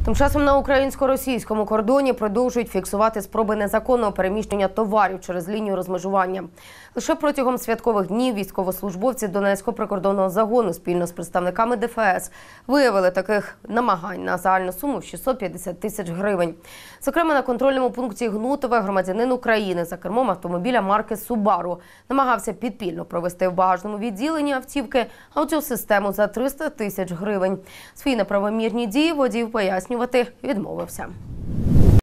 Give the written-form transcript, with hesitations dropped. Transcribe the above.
Тим часом на українсько-російському кордоні продовжують фіксувати спроби незаконного переміщення товарів через лінію розмежування. Лише протягом святкових днів військовослужбовці Донецького прикордонного загону спільно з представниками ДФС виявили таких намагань на загальну суму в 650 тисяч гривень. Зокрема, на контрольному пункті Гнутове громадянин України за кермом автомобіля марки «Субару» намагався підпільно провести в багажному відділенні автівки аудіосистему за 300 тисяч гривень. Свої неправомірні дії водій пояснювати відмовився.